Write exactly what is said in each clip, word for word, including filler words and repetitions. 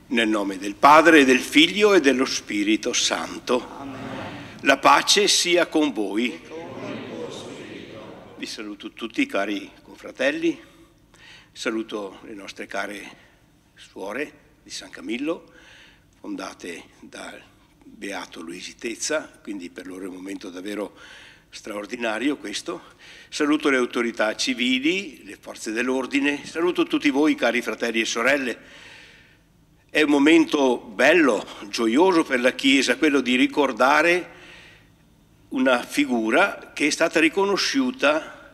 Nel nome del Padre, del Figlio e dello Spirito Santo. Amen. La pace sia con voi. Vi saluto tutti, cari confratelli. Saluto le nostre care suore di San Camillo, fondate dal Beato Luigi Tezza, quindi per loro è un momento davvero straordinario questo. Saluto le autorità civili, le forze dell'ordine. Saluto tutti voi, cari fratelli e sorelle. È un momento bello, gioioso per la Chiesa, quello di ricordare una figura che è stata riconosciuta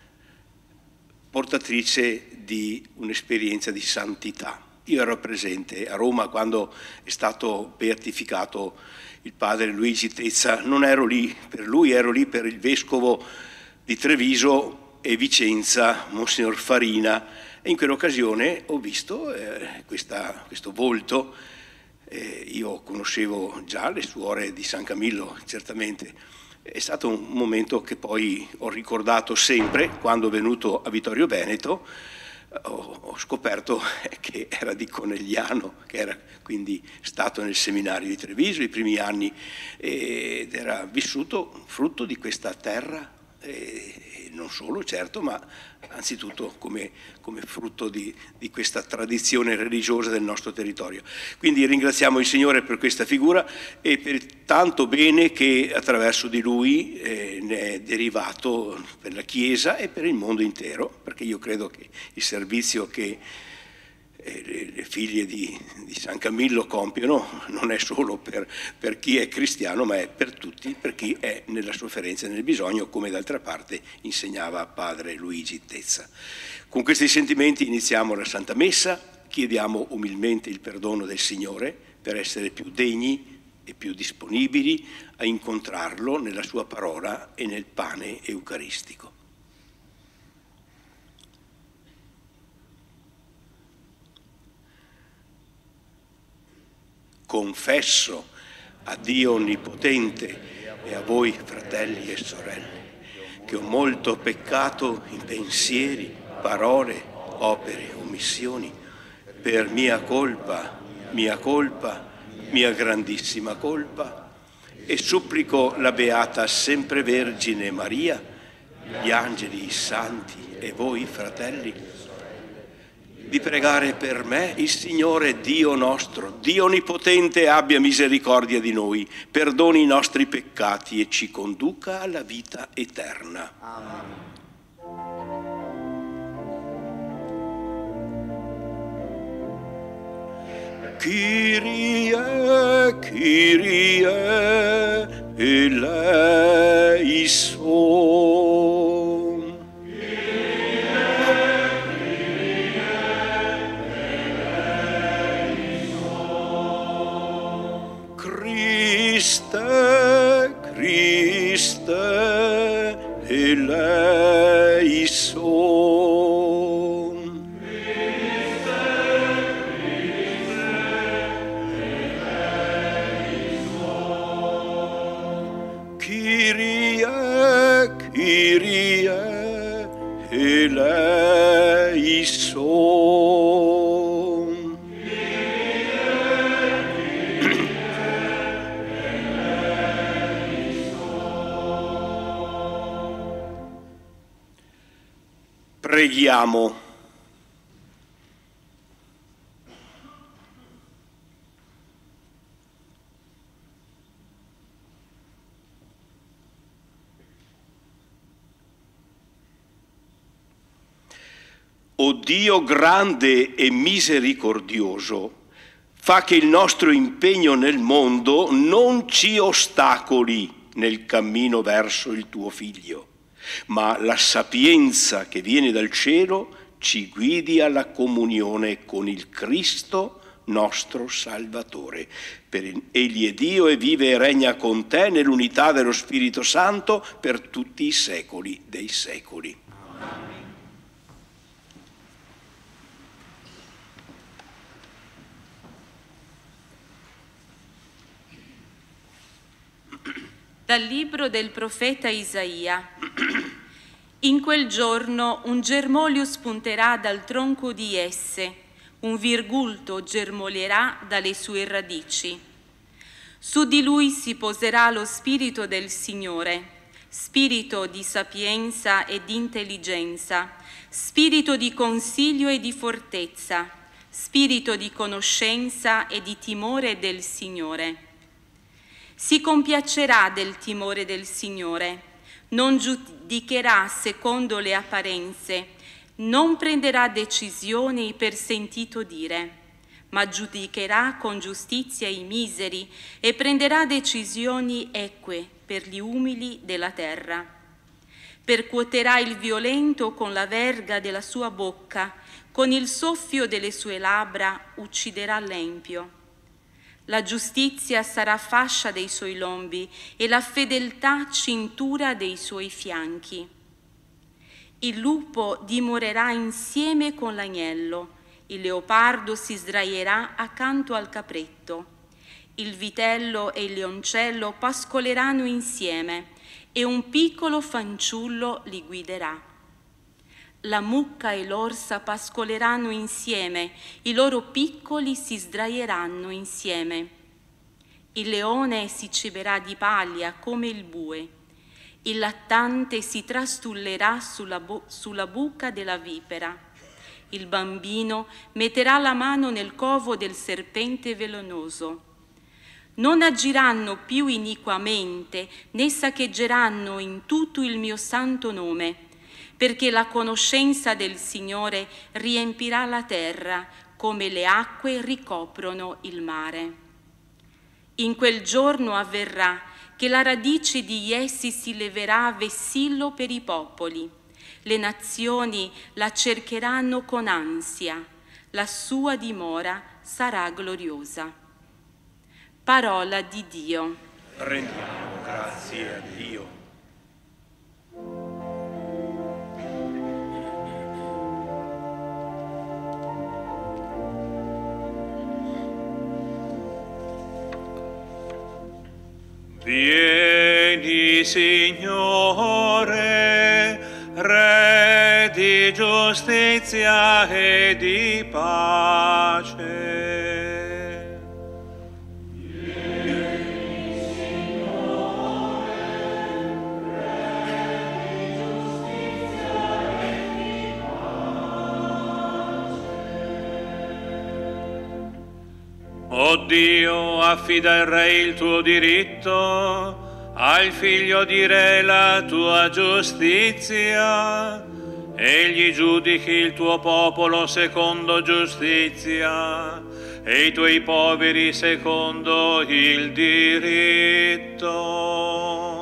portatrice di un'esperienza di santità. Io ero presente a Roma quando è stato beatificato il padre Luigi Tezza. Non ero lì per lui, ero lì per il vescovo di Treviso e Vicenza, Monsignor Farina. E in quell'occasione ho visto eh, questa, questo volto. Eh, io conoscevo già le suore di San Camillo, certamente. È stato un momento che poi ho ricordato sempre. Quando ho venuto a Vittorio Veneto ho, ho scoperto che era di Conegliano, che era quindi stato nel seminario di Treviso i primi anni ed era vissuto frutto di questa terra. E non solo, certo, ma anzitutto come, come frutto di, di questa tradizione religiosa del nostro territorio. Quindi ringraziamo il Signore per questa figura e per tanto bene che attraverso di lui eh, ne è derivato per la Chiesa e per il mondo intero, perché io credo che il servizio che Le, le figlie di, di San Camillo compiono non è solo per, per chi è cristiano, ma è per tutti, per chi è nella sofferenza e nel bisogno, come d'altra parte insegnava padre Luigi Tezza. Con questi sentimenti iniziamo la Santa Messa, chiediamo umilmente il perdono del Signore per essere più degni e più disponibili a incontrarlo nella sua parola e nel pane eucaristico. Confesso a Dio Onnipotente e a voi, fratelli e sorelle, che ho molto peccato in pensieri, parole, opere, omissioni, per mia colpa, mia colpa, mia grandissima colpa, e supplico la Beata Sempre Vergine Maria, gli angeli, i santi e voi, fratelli, di pregare per me il Signore Dio nostro, Dio Onnipotente, abbia misericordia di noi, perdoni i nostri peccati e ci conduca alla vita eterna. Amen. Kyrie, Kyrie, eleison. Christe, Christe, eleison. Christe, Christe, eleison. Kyrie, Kyrie, eleison. Preghiamo. O Dio grande e misericordioso, fa che il nostro impegno nel mondo non ci ostacoli nel cammino verso il tuo Figlio, ma la sapienza che viene dal cielo ci guidi alla comunione con il Cristo nostro Salvatore. Per Egli è Dio e vive e regna con te nell'unità dello Spirito Santo per tutti i secoli dei secoli. Amen. Dal libro del profeta Isaia. In quel giorno un germoglio spunterà dal tronco di esse, un virgulto germoglierà dalle sue radici. Su di lui si poserà lo Spirito del Signore, Spirito di sapienza e di intelligenza, Spirito di consiglio e di fortezza, Spirito di conoscenza e di timore del Signore. Si compiacerà del timore del Signore, non giudicherà secondo le apparenze, non prenderà decisioni per sentito dire, ma giudicherà con giustizia i miseri e prenderà decisioni eque per gli umili della terra. Percuoterà il violento con la verga della sua bocca, con il soffio delle sue labbra ucciderà l'empio. La giustizia sarà fascia dei suoi lombi e la fedeltà cintura dei suoi fianchi. Il lupo dimorerà insieme con l'agnello, il leopardo si sdraierà accanto al capretto, il vitello e il leoncello pascoleranno insieme e un piccolo fanciullo li guiderà. La mucca e l'orsa pascoleranno insieme, i loro piccoli si sdraieranno insieme. Il leone si ciberà di paglia come il bue, il lattante si trastullerà sulla, sulla buca della vipera. Il bambino metterà la mano nel covo del serpente velenoso. Non agiranno più iniquamente, né saccheggeranno in tutto il mio santo nome, perché la conoscenza del Signore riempirà la terra come le acque ricoprono il mare. In quel giorno avverrà che la radice di essi si leverà a vessillo per i popoli. Le nazioni la cercheranno con ansia, la sua dimora sarà gloriosa. Parola di Dio. Rendiamo grazie a Dio. Vieni, Signore, Re di giustizia e di pace. Vieni, Signore, Re di giustizia e di pace. O Dio, affida al Re il tuo diritto, al figlio di Re la tua giustizia, egli giudichi il tuo popolo secondo giustizia e i tuoi poveri secondo il diritto.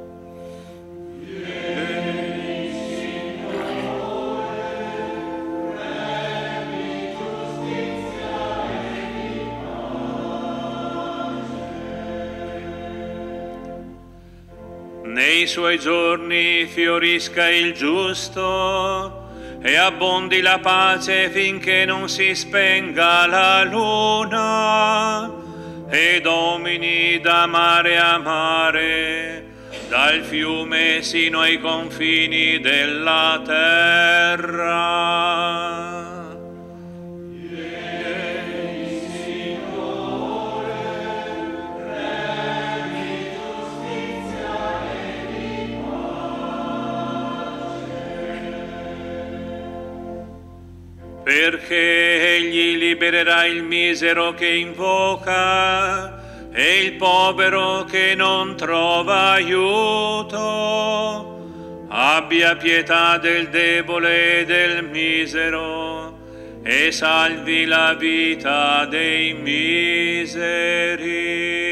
Nei suoi giorni fiorisca il giusto e abbondi la pace finché non si spenga la luna e domini da mare a mare, dal fiume sino ai confini della terra. Perché egli libererà il misero che invoca e il povero che non trova aiuto. Abbia pietà del debole e del misero e salvi la vita dei miseri.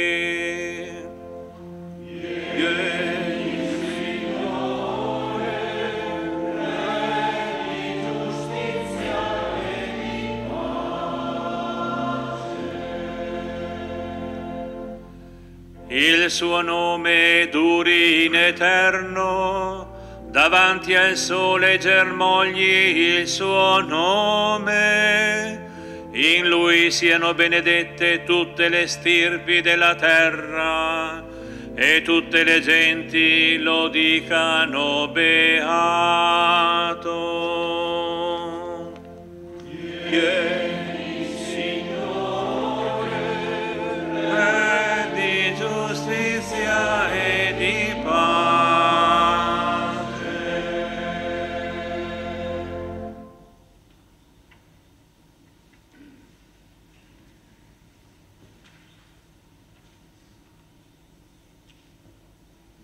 Il suo nome duri in eterno, davanti al sole germogli il suo nome. In lui siano benedette tutte le stirpi della terra e tutte le genti lo dicano beato. Yeah.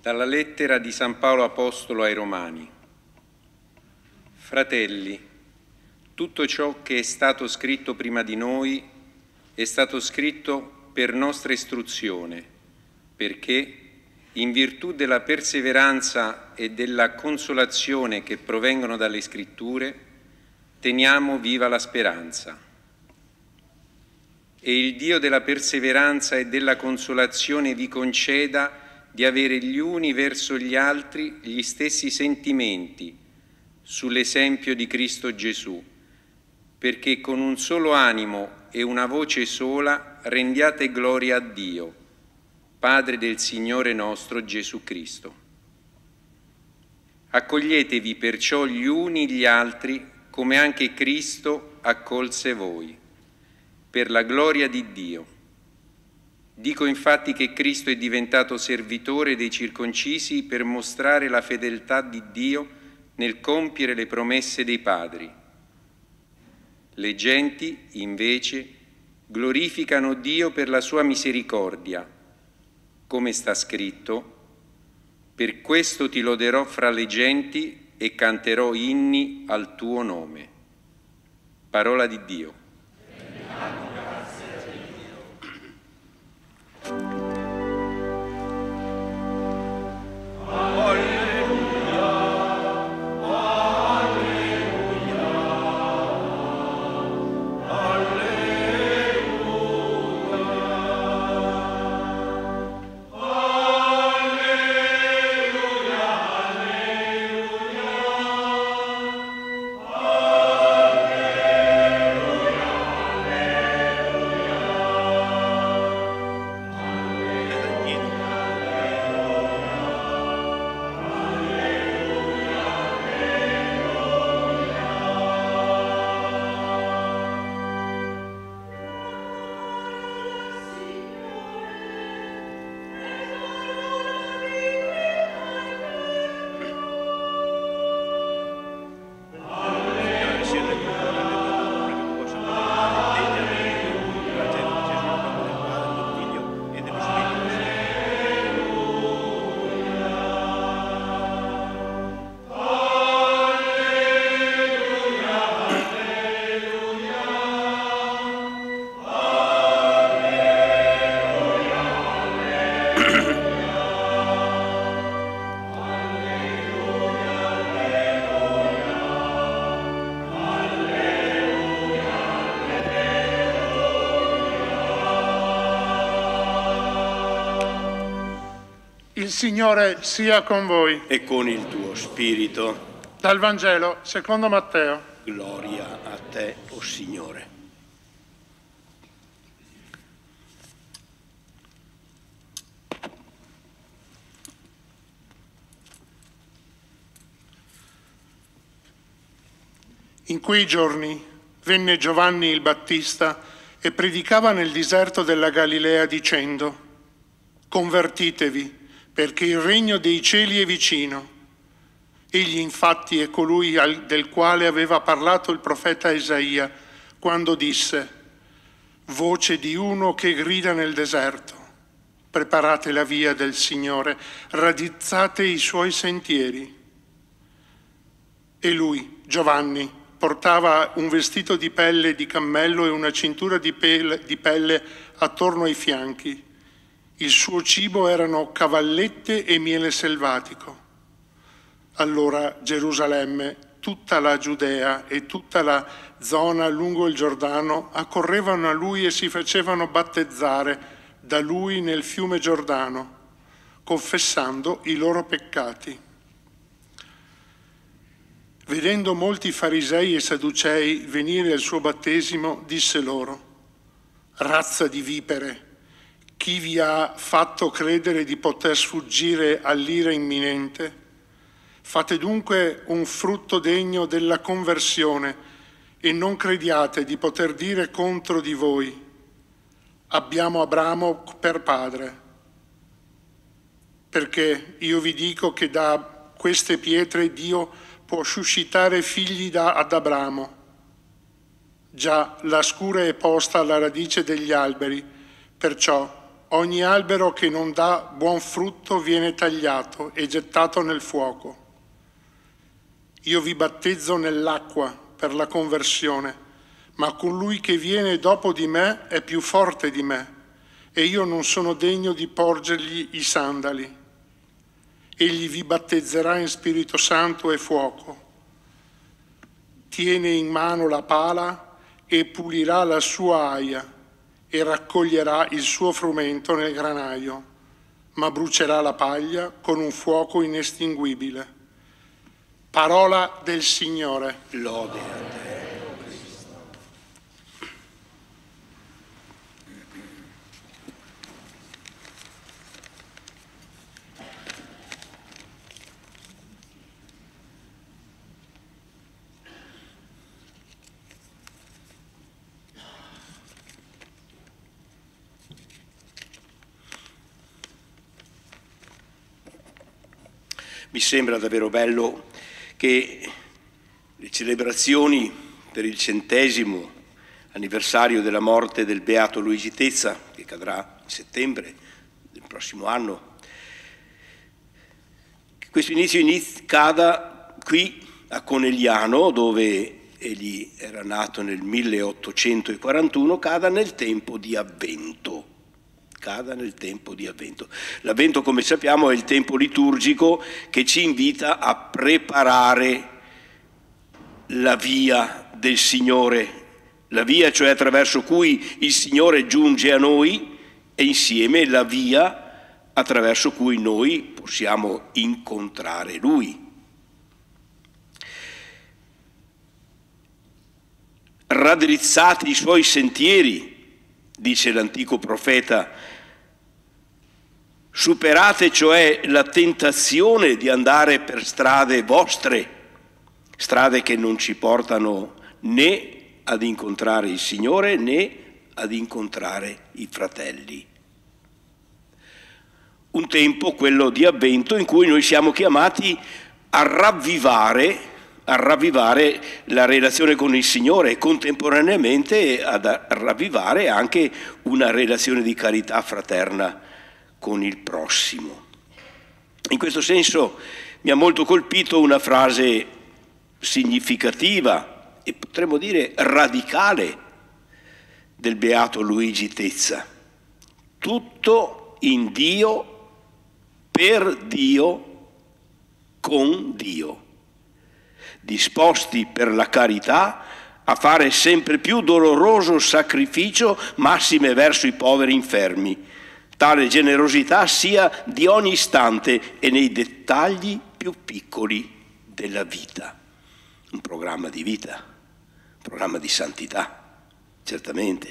Dalla lettera di San Paolo Apostolo ai Romani. Fratelli, tutto ciò che è stato scritto prima di noi è stato scritto per nostra istruzione, perché, in virtù della perseveranza e della consolazione che provengono dalle Scritture, teniamo viva la speranza. E il Dio della perseveranza e della consolazione vi conceda di avere gli uni verso gli altri gli stessi sentimenti, sull'esempio di Cristo Gesù, perché con un solo animo e una voce sola rendiate gloria a Dio, Padre del Signore nostro Gesù Cristo. Accoglietevi perciò gli uni gli altri come anche Cristo accolse voi, per la gloria di Dio. Dico infatti che Cristo è diventato servitore dei circoncisi per mostrare la fedeltà di Dio nel compiere le promesse dei padri. Le genti, invece, glorificano Dio per la sua misericordia, come sta scritto: per questo ti loderò fra le genti e canterò inni al tuo nome. Parola di Dio. Il Signore sia con voi. E con il tuo spirito. Dal Vangelo secondo Matteo. Gloria a te, o Signore. In quei giorni venne Giovanni il Battista e predicava nel deserto della Galilea dicendo: convertitevi, perché il regno dei cieli è vicino. Egli infatti è colui del quale aveva parlato il profeta Isaia quando disse: voce di uno che grida nel deserto, preparate la via del Signore, raddrizzate i suoi sentieri. E lui, Giovanni, portava un vestito di pelle di cammello e una cintura di pelle, di pelle attorno ai fianchi. Il suo cibo erano cavallette e miele selvatico. Allora Gerusalemme, tutta la Giudea e tutta la zona lungo il Giordano accorrevano a lui e si facevano battezzare da lui nel fiume Giordano, confessando i loro peccati. Vedendo molti farisei e sadducei venire al suo battesimo, disse loro: razza di vipere, chi vi ha fatto credere di poter sfuggire all'ira imminente? Fate dunque un frutto degno della conversione e non crediate di poter dire contro di voi: abbiamo Abramo per padre. Perché io vi dico che da queste pietre Dio può suscitare figli da, ad Abramo. Già la scura è posta alla radice degli alberi, perciò ogni albero che non dà buon frutto viene tagliato e gettato nel fuoco. Io vi battezzo nell'acqua per la conversione, ma colui che viene dopo di me è più forte di me, e io non sono degno di porgergli i sandali. Egli vi battezzerà in Spirito Santo e fuoco. Tiene in mano la pala e pulirà la sua aia e raccoglierà il suo frumento nel granaio, ma brucerà la paglia con un fuoco inestinguibile. Parola del Signore. Lode a te. Mi sembra davvero bello che le celebrazioni per il centesimo anniversario della morte del beato Luigi Tezza, che cadrà in settembre del prossimo anno, che questo inizio iniz- cada qui a Conegliano, dove egli era nato nel milleottocentoquarantuno, cada nel tempo di Avvento. Cada nel tempo di Avvento. L'Avvento, come sappiamo, è il tempo liturgico che ci invita a preparare la via del Signore, la via cioè attraverso cui il Signore giunge a noi, e insieme la via attraverso cui noi possiamo incontrare Lui. Raddrizzati i suoi sentieri, dice l'antico profeta, superate cioè la tentazione di andare per strade vostre, strade che non ci portano né ad incontrare il Signore né ad incontrare i fratelli. Un tempo, quello di Avvento, in cui noi siamo chiamati a ravvivare, a ravvivare la relazione con il Signore e contemporaneamente ad ravvivare anche una relazione di carità fraterna con il prossimo. In questo senso mi ha molto colpito una frase significativa e potremmo dire radicale del beato Luigi Tezza: tutto in Dio, per Dio, con Dio, disposti per la carità a fare sempre più doloroso sacrificio, massime verso i poveri infermi. Tale generosità sia di ogni istante e nei dettagli più piccoli della vita. Un programma di vita, un programma di santità, certamente.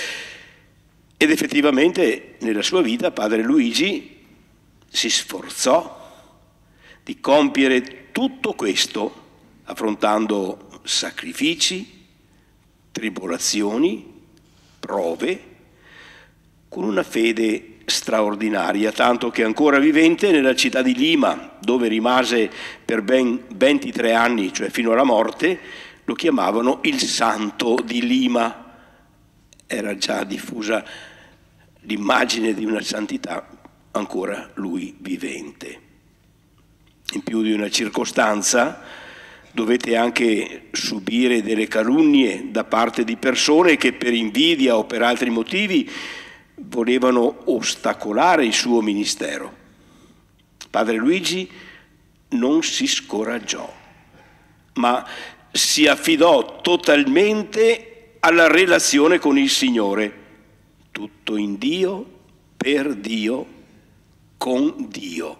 Ed effettivamente nella sua vita padre Luigi si sforzò di compiere tutto questo, affrontando sacrifici, tribolazioni, prove, con una fede straordinaria, tanto che ancora vivente nella città di Lima, dove rimase per ben ventitré anni, cioè fino alla morte, lo chiamavano il Santo di Lima. Era già diffusa l'immagine di una santità, ancora lui vivente. In più di una circostanza dovete anche subire delle calunnie da parte di persone che per invidia o per altri motivi volevano ostacolare il suo ministero. Padre Luigi non si scoraggiò, ma si affidò totalmente alla relazione con il Signore, tutto in Dio, per Dio, con Dio.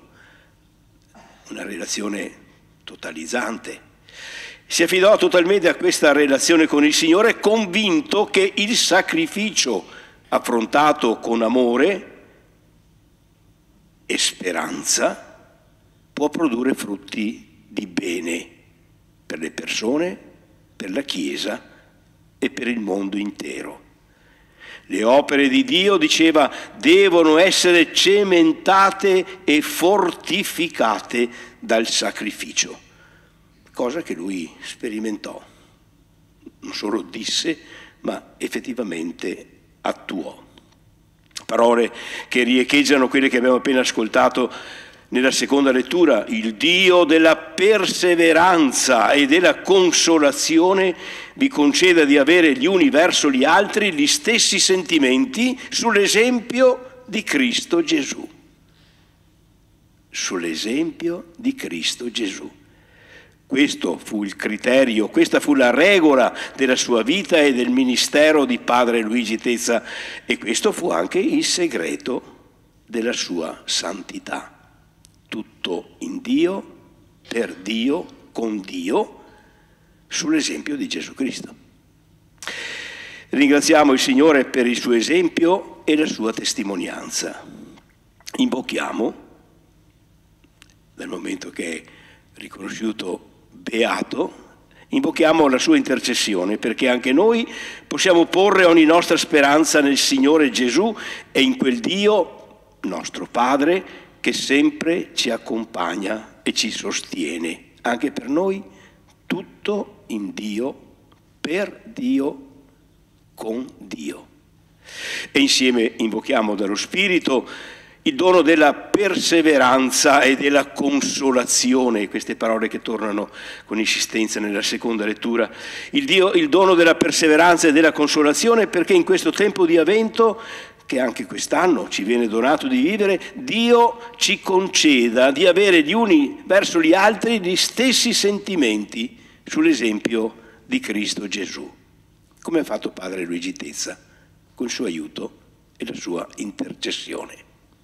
Una relazione totalizzante. Si affidò totalmente a questa relazione con il Signore, convinto che il sacrificio affrontato con amore e speranza può produrre frutti di bene per le persone, per la Chiesa e per il mondo intero. Le opere di Dio, diceva, devono essere cementate e fortificate dal sacrificio, cosa che lui sperimentò, non solo disse, ma effettivamente attuò. Parole che riecheggiano quelle che abbiamo appena ascoltato nella seconda lettura. Il Dio della perseveranza e della consolazione vi conceda di avere gli uni verso gli altri gli stessi sentimenti sull'esempio di Cristo Gesù. Sull'esempio di Cristo Gesù. Questo fu il criterio, questa fu la regola della sua vita e del ministero di padre Luigi Tezza, e questo fu anche il segreto della sua santità. Tutto in Dio, per Dio, con Dio, sull'esempio di Gesù Cristo. Ringraziamo il Signore per il suo esempio e la sua testimonianza. Invochiamo, dal momento che è riconosciuto beato, invochiamo la sua intercessione, perché anche noi possiamo porre ogni nostra speranza nel Signore Gesù e in quel Dio, nostro Padre, che sempre ci accompagna e ci sostiene. Anche per noi tutto in Dio, per Dio, con Dio. E insieme invochiamo dallo Spirito il dono della perseveranza e della consolazione, queste parole che tornano con insistenza nella seconda lettura, il, Dio, il dono della perseveranza e della consolazione, perché in questo tempo di avvento, che anche quest'anno ci viene donato di vivere, Dio ci conceda di avere gli uni verso gli altri gli stessi sentimenti sull'esempio di Cristo Gesù, come ha fatto padre Luigi Tezza, con il suo aiuto e la sua intercessione.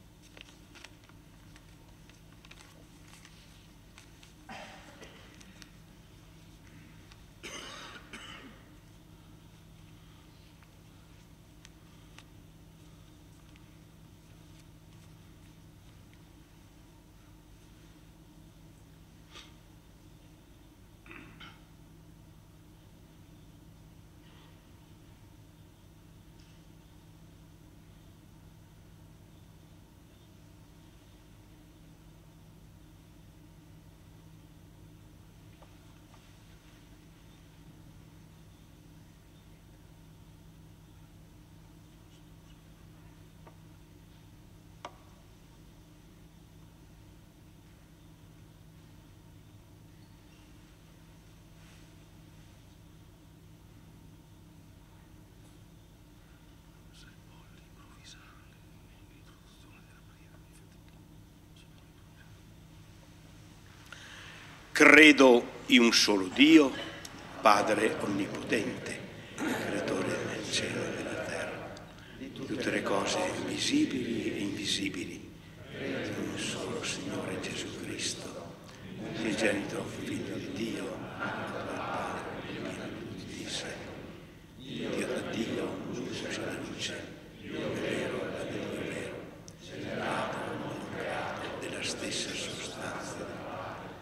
Credo in un solo Dio, Padre Onnipotente, Creatore del cielo e della terra, di tutte le cose visibili e invisibili. Credo in un solo Signore Gesù Cristo, unigenito Figlio di Dio, dal Padre, pieno di tutti i secoli. Dio da Dio, luce dalla luce, Dio vero da Dio vero, generato e non creato della stessa sostanza del Padre.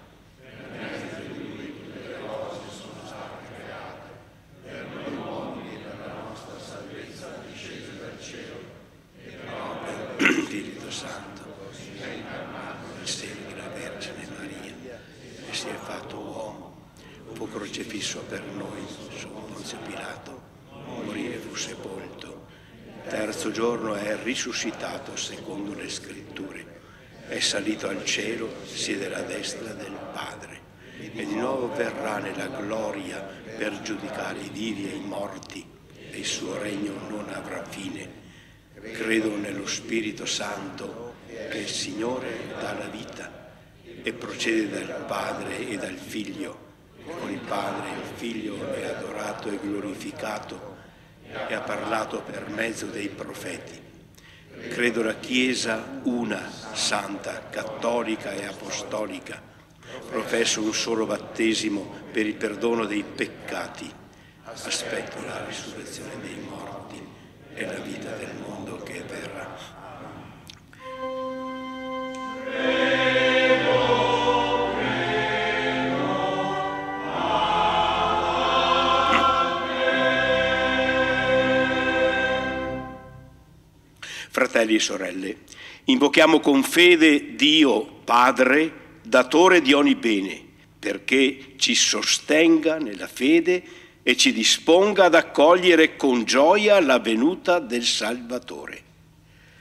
Spirito Santo, nel seno della Vergine Maria, e si è fatto uomo, fu crocifisso per noi su Ponzio Pilato, morì e fu sepolto. Terzo giorno è risuscitato secondo le Scritture, è salito al cielo, siede alla destra del Padre, e di nuovo verrà nella gloria per giudicare i vivi e i morti, e il suo regno non avrà fine. Credo nello Spirito Santo, che è il Signore dà la vita e procede dal Padre e dal Figlio. Con il Padre e il Figlio è adorato e glorificato e ha parlato per mezzo dei profeti. Credo la Chiesa una, santa, cattolica e apostolica. Professo un solo battesimo per il perdono dei peccati. Aspetto la risurrezione dei morti e la vita del mondo che verrà. Fratelli e sorelle, invochiamo con fede Dio Padre, datore di ogni bene, perché ci sostenga nella fede e ci disponga ad accogliere con gioia la venuta del Salvatore.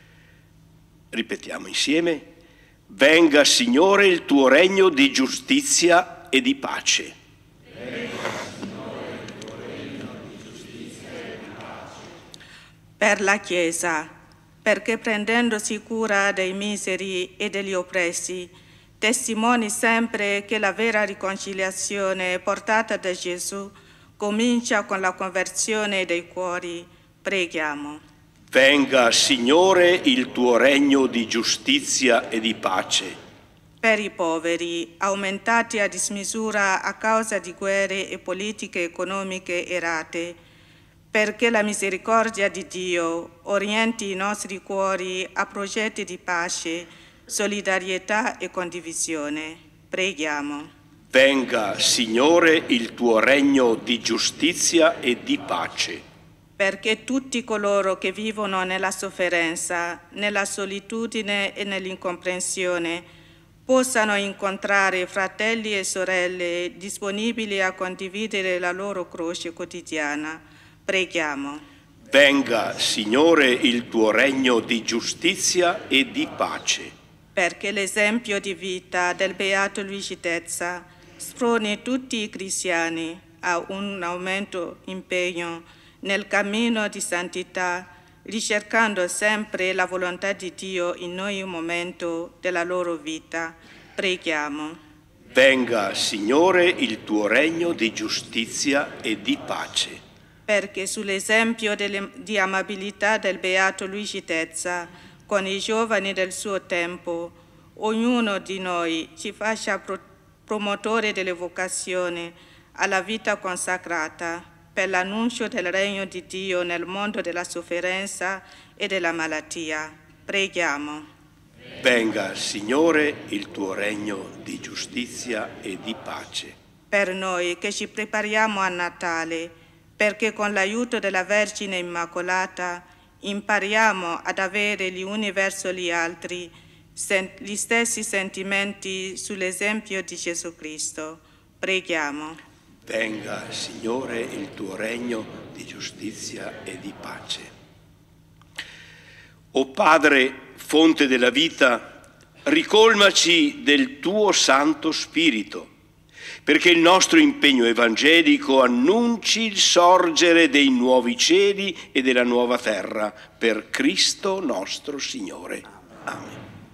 Ripetiamo insieme: venga, Signore, il tuo regno di giustizia e di pace. Per la Chiesa, perché prendendosi cura dei miseri e degli oppressi, testimoni sempre che la vera riconciliazione portata da Gesù comincia con la conversione dei cuori. Preghiamo. Venga, Signore, il tuo regno di giustizia e di pace. Per i poveri, aumentati a dismisura a causa di guerre e politiche economiche errate, perché la misericordia di Dio orienti i nostri cuori a progetti di pace, solidarietà e condivisione. Preghiamo. Venga, Signore, il tuo regno di giustizia e di pace. Perché tutti coloro che vivono nella sofferenza, nella solitudine e nell'incomprensione possano incontrare fratelli e sorelle disponibili a condividere la loro croce quotidiana. Preghiamo. Venga, Signore, il tuo regno di giustizia e di pace. Perché l'esempio di vita del Beato Luigi Tezza sproni tutti i cristiani a un aumento impegno nel cammino di santità, ricercando sempre la volontà di Dio in ogni momento della loro vita. Preghiamo. Venga, Signore, il tuo regno di giustizia e di pace. Perché sull'esempio delle, di amabilità del Beato Luigi Tezza con i giovani del suo tempo, ognuno di noi ci faccia pro, promotore delle vocazioni alla vita consacrata per l'annuncio del regno di Dio nel mondo della sofferenza e della malattia. Preghiamo. Venga, Signore, il tuo regno di giustizia e di pace. Per noi che ci prepariamo a Natale, perché con l'aiuto della Vergine Immacolata impariamo ad avere gli uni verso gli altri gli stessi sentimenti sull'esempio di Gesù Cristo. Preghiamo. Venga, Signore, il tuo regno di giustizia e di pace. O Padre, fonte della vita, ricolmaci del tuo Santo Spirito, perché il nostro impegno evangelico annunci il sorgere dei nuovi cieli e della nuova terra, per Cristo nostro Signore. Amen.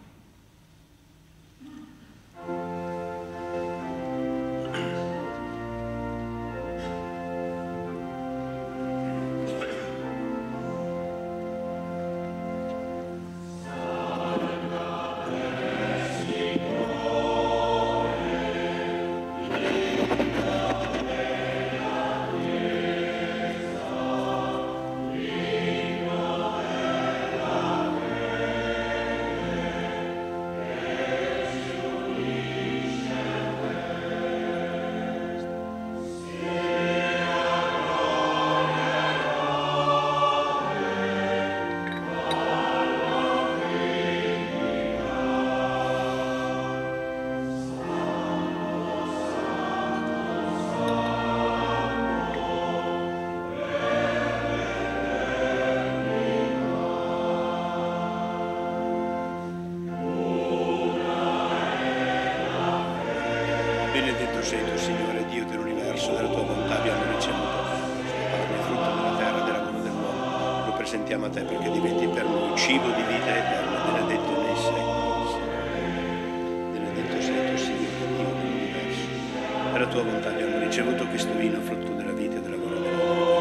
Benedetto sei tu, Signore, Dio dell'universo, della tua bontà abbiamo ricevuto il frutto della terra, del lavoro dell'uomo. Lo presentiamo a te perché diventi per noi cibo di vita eterna. Benedetto nei secoli. Benedetto sei tu, Signore, Dio dell'universo. Per la tua bontà abbiamo ricevuto questo vino, frutto della vita e del lavoro dell'uomo.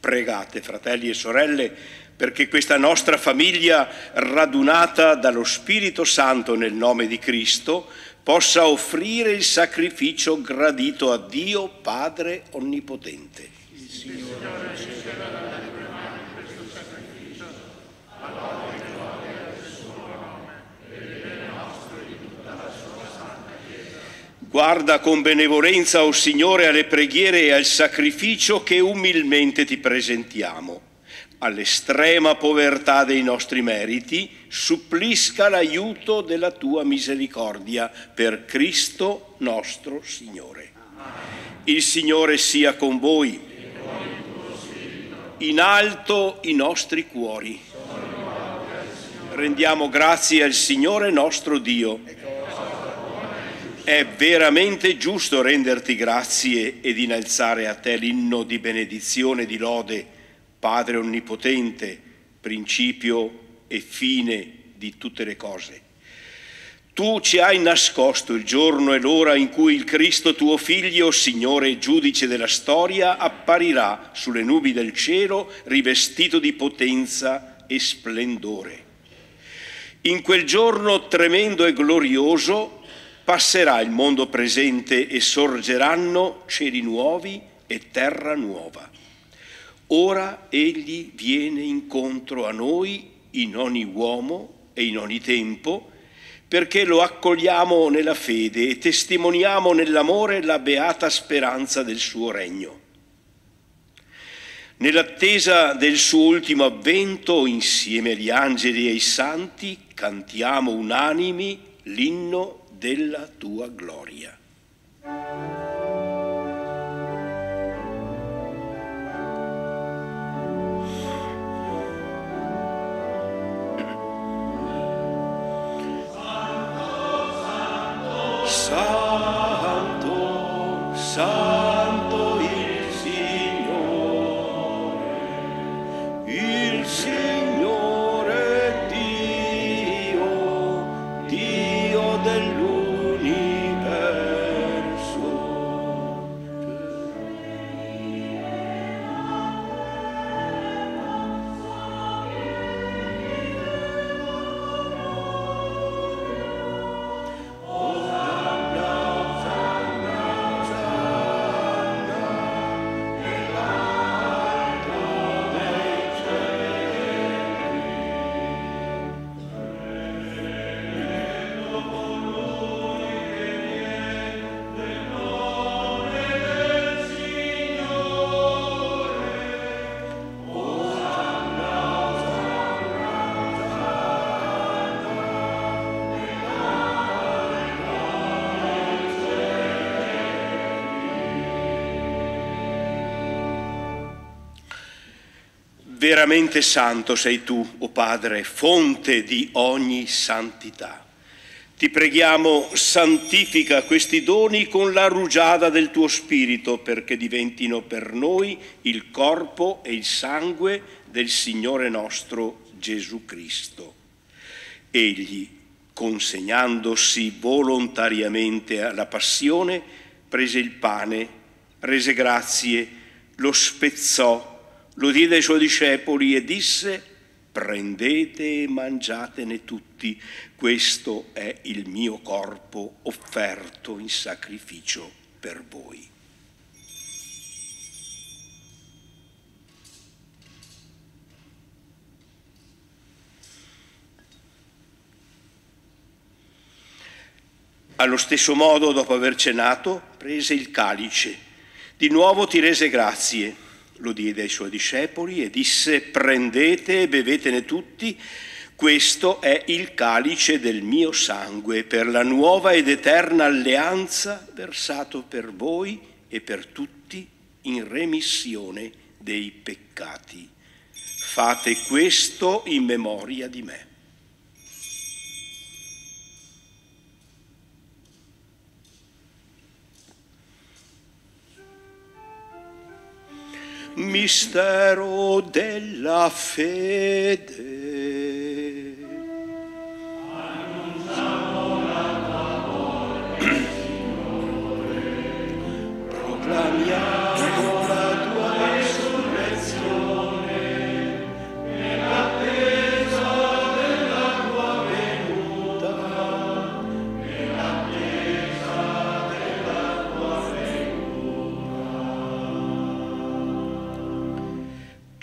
Pregate, fratelli e sorelle, perché questa nostra famiglia, radunata dallo Spirito Santo nel nome di Cristo, possa offrire il sacrificio gradito a Dio Padre Onnipotente. Il Signore riceverà dalle mani questo sacrificio, a lode e gloria del suo nome e delle nostre e di tutta la sua santa Chiesa. Guarda con benevolenza, o Signore, alle preghiere e al sacrificio che umilmente ti presentiamo. All'estrema povertà dei nostri meriti, supplisca l'aiuto della tua misericordia per Cristo nostro Signore. Il Signore sia con voi. In alto i nostri cuori. Rendiamo grazie al Signore nostro Dio. È veramente giusto renderti grazie ed innalzare a te l'inno di benedizione e di lode, Padre Onnipotente, principio e fine di tutte le cose. Tu ci hai nascosto il giorno e l'ora in cui il Cristo tuo Figlio, Signore e Giudice della storia, apparirà sulle nubi del cielo rivestito di potenza e splendore. In quel giorno tremendo e glorioso passerà il mondo presente e sorgeranno cieli nuovi e terra nuova. Ora Egli viene incontro a noi in ogni uomo e in ogni tempo, perché lo accogliamo nella fede e testimoniamo nell'amore la beata speranza del suo regno. Nell'attesa del suo ultimo avvento, insieme agli angeli e ai santi, cantiamo unanimi l'inno della tua gloria. Santo, Santo il Signore, il Signore Dio, Dio dell'universo. Veramente santo sei tu, o Padre, fonte di ogni santità. Ti preghiamo, santifica questi doni con la rugiada del tuo Spirito, perché diventino per noi il corpo e il sangue del Signore nostro Gesù Cristo. Egli, consegnandosi volontariamente alla passione, prese il pane, rese grazie, lo spezzò, lo diede ai suoi discepoli e disse: prendete e mangiatene tutti, questo è il mio corpo offerto in sacrificio per voi. Allo stesso modo, dopo aver cenato, prese il calice, di nuovo ti rese grazie, lo diede ai suoi discepoli e disse: prendete e bevetene tutti, questo è il calice del mio sangue per la nuova ed eterna alleanza versato per voi e per tutti in remissione dei peccati. Fate questo in memoria di me. Mistero della fede. Annunciamo la tua morte, Signore. Proclamiamo la tua resurrezione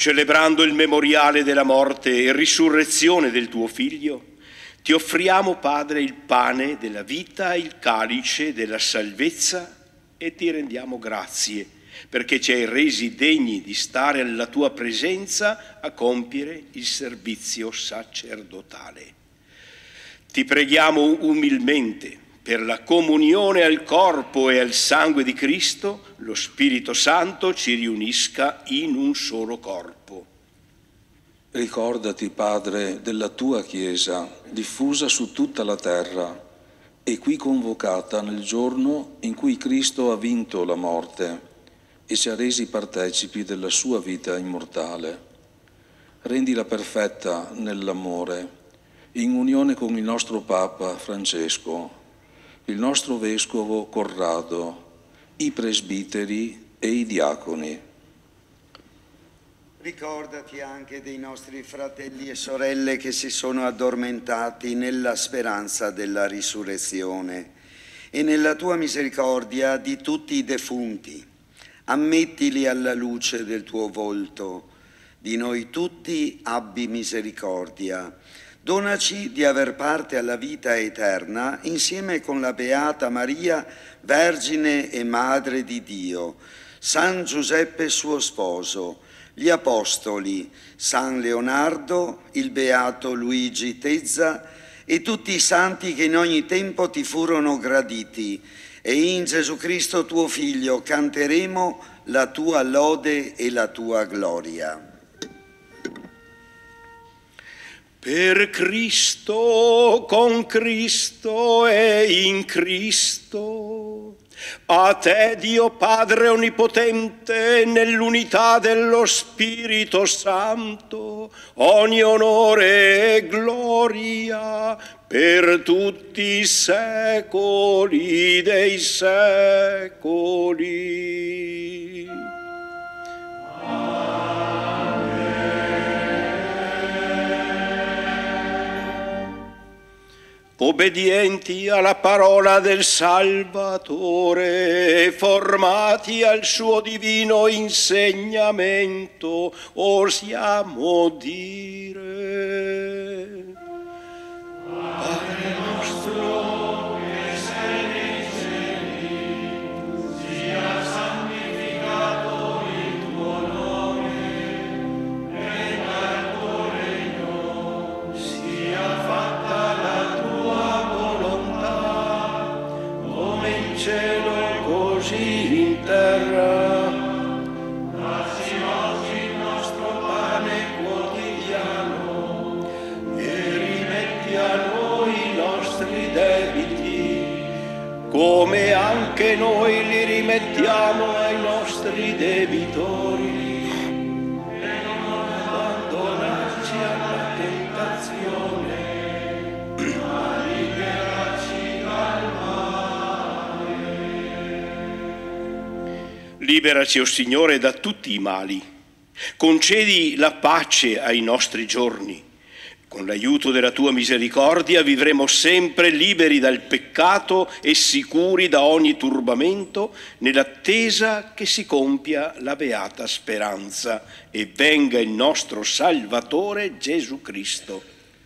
celebrando il memoriale della morte e risurrezione del tuo Figlio, ti offriamo, Padre, il pane della vita, il calice della salvezza e ti rendiamo grazie perché ci hai resi degni di stare alla tua presenza a compiere il servizio sacerdotale. Ti preghiamo umilmente per la comunione al corpo e al sangue di Cristo, lo Spirito Santo ci riunisca in un solo corpo. Ricordati, Padre, della tua Chiesa, diffusa su tutta la terra e qui convocata nel giorno in cui Cristo ha vinto la morte e ci ha resi partecipi della sua vita immortale. Rendila perfetta nell'amore, in unione con il nostro Papa Francesco, il nostro Vescovo Corrado, i presbiteri e i diaconi. Ricordati anche dei nostri fratelli e sorelle che si sono addormentati nella speranza della risurrezione e nella tua misericordia di tutti i defunti. Ammettili alla luce del tuo volto. Di noi tutti abbi misericordia. Donaci di aver parte alla vita eterna insieme con la Beata Maria, Vergine e Madre di Dio, San Giuseppe suo sposo, gli Apostoli, San Leonardo, il Beato Luigi Tezza e tutti i santi che in ogni tempo ti furono graditi. E in Gesù Cristo tuo Figlio canteremo la tua lode e la tua gloria. Per Cristo, con Cristo e in Cristo, a te Dio Padre Onnipotente, nell'unità dello Spirito Santo, ogni onore e gloria per tutti i secoli dei secoli. Obbedienti alla parola del Salvatore e formati al suo divino insegnamento, osiamo dire: Padre nostro che sei nei cieli, sia santificato il tuo nome, venga il tuo regno, sia fatta la tua volontà, come in cielo così in terra. Dacci oggi il nostro pane quotidiano e rimetti a noi i nostri debiti, come anche noi li rimettiamo ai nostri debitori, e non abbandonarci alla tentazione, ma liberaci dal male. Liberaci, o Signore, da tutti i mali. Concedi la pace ai nostri giorni. Con l'aiuto della tua misericordia vivremo sempre liberi dal peccato e sicuri da ogni turbamento, nell'attesa che si compia la beata speranza e venga il nostro Salvatore Gesù Cristo.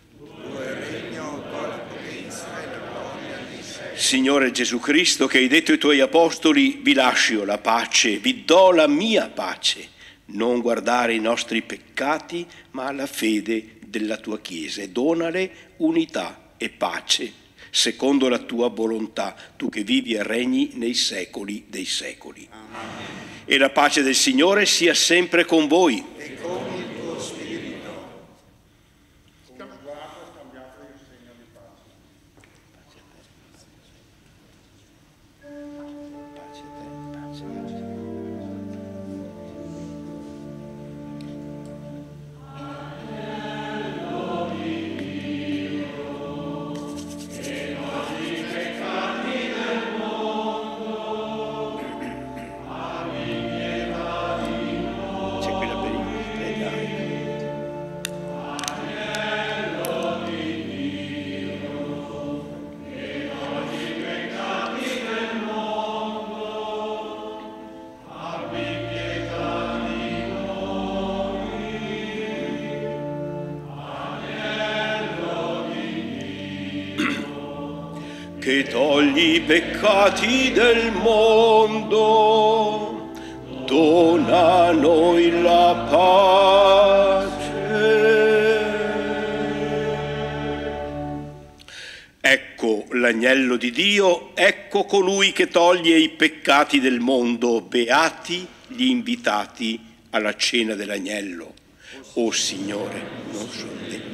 Signore Gesù Cristo, che hai detto ai tuoi apostoli: vi lascio la pace, vi do la mia pace, non guardare i nostri peccati, ma la fede della tua Chiesa, e donale unità e pace, secondo la tua volontà, tu che vivi e regni nei secoli dei secoli. Amen. E la pace del Signore sia sempre con voi. E con il tuo spirito. C'è quella per il che togli i peccati del mondo, dona a noi la pace. Ecco l'agnello di Dio, ecco colui che toglie i peccati del mondo, beati gli invitati alla cena dell'agnello. O Signore, non sono degno.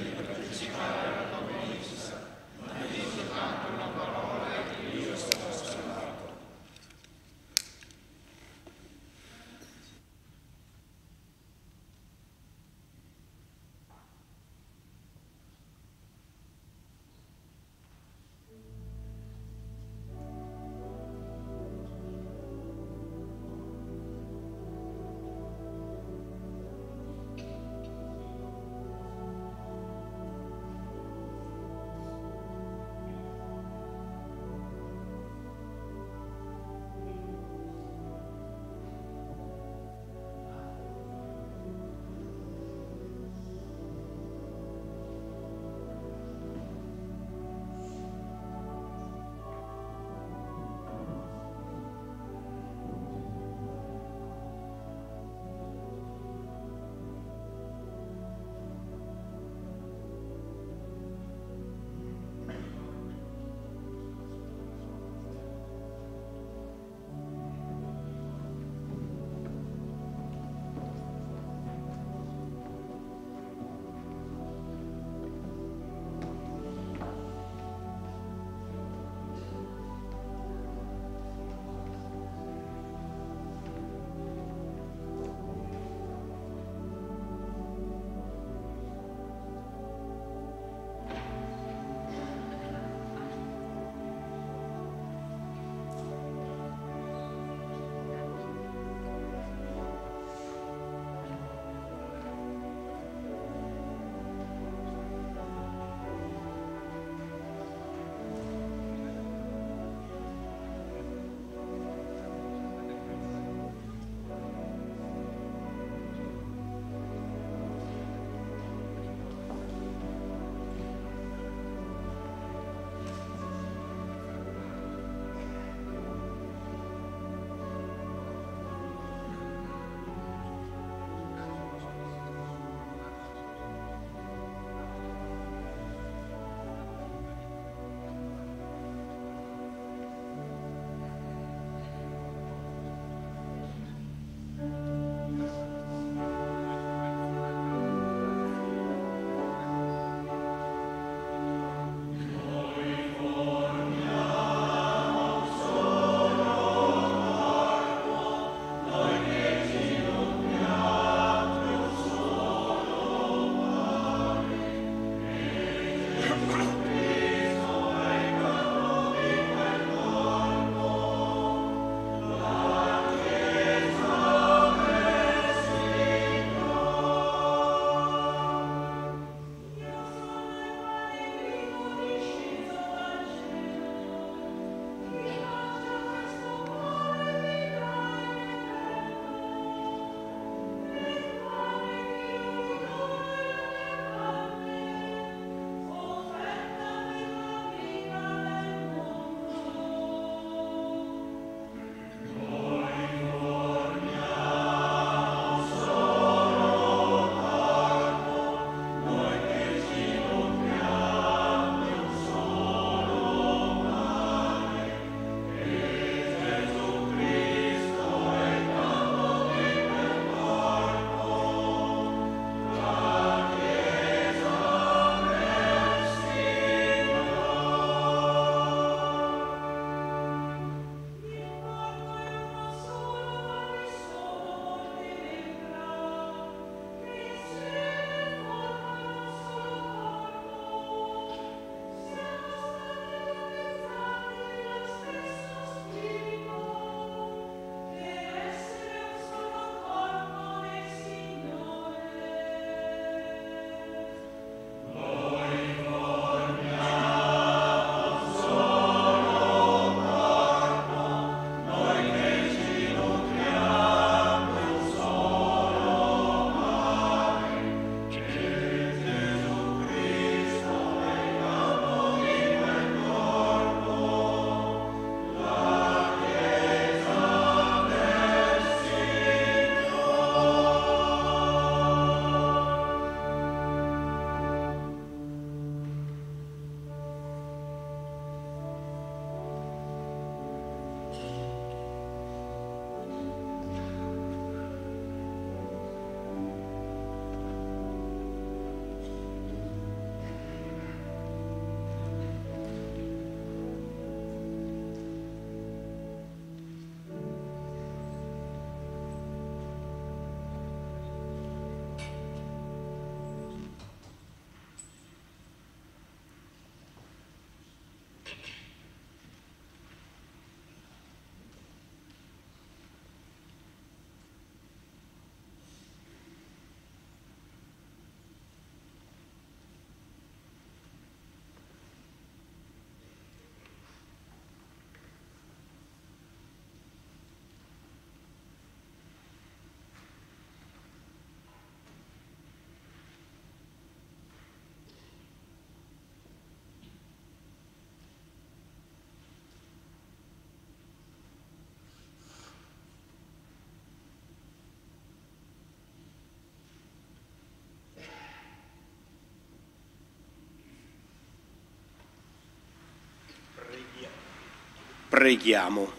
Preghiamo.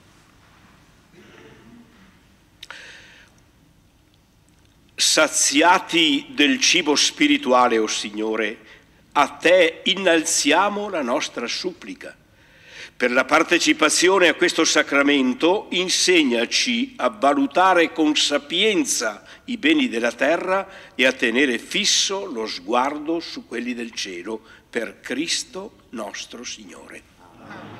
Saziati del cibo spirituale, o Signore, a Te innalziamo la nostra supplica. Per la partecipazione a questo sacramento insegnaci a valutare con sapienza i beni della terra e a tenere fisso lo sguardo su quelli del cielo, per Cristo nostro Signore. Amen.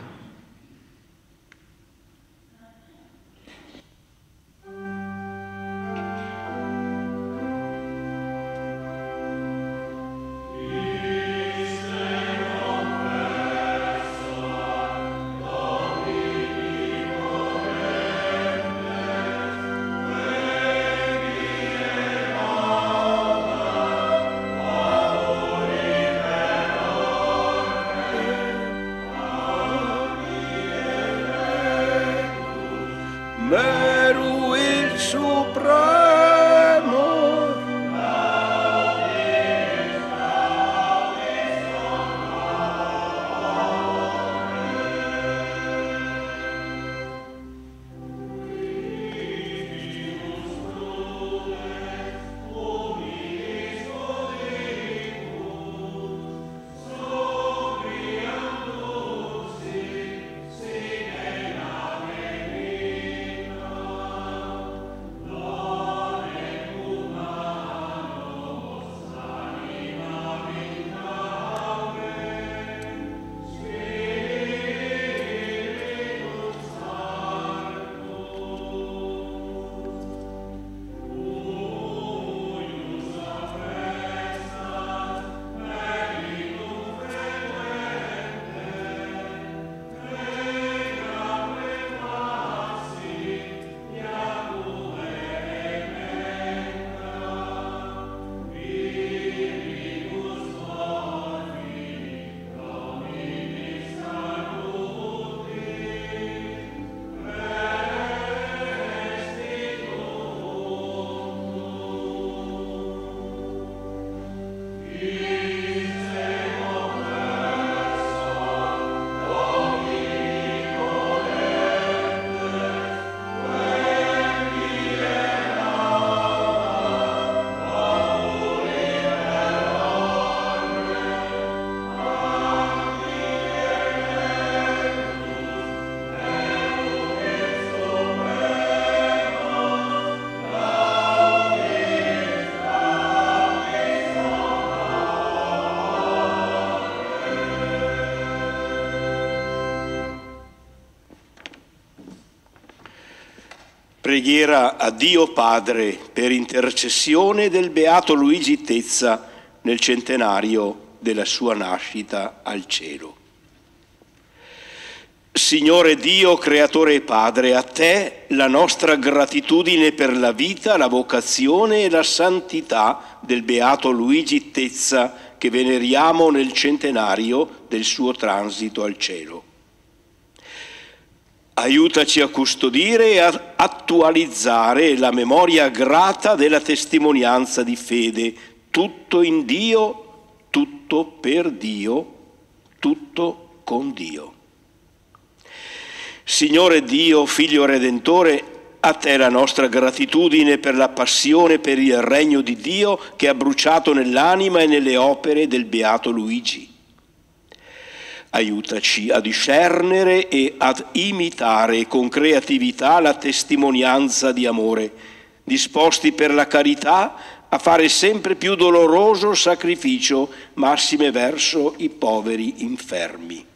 Preghiera a Dio Padre per intercessione del Beato Luigi Tezza nel centenario della sua nascita al cielo. Signore Dio, Creatore e Padre, a Te la nostra gratitudine per la vita, la vocazione e la santità del Beato Luigi Tezza che veneriamo nel centenario del suo transito al cielo. Aiutaci a custodire e a attualizzare la memoria grata della testimonianza di fede, tutto in Dio, tutto per Dio, tutto con Dio. Signore Dio, Figlio Redentore, a Te la nostra gratitudine per la passione per il regno di Dio che ha bruciato nell'anima e nelle opere del Beato Luigi. Aiutaci a discernere e ad imitare con creatività la testimonianza di amore, disposti per la carità a fare sempre più doloroso sacrificio, massime verso i poveri infermi.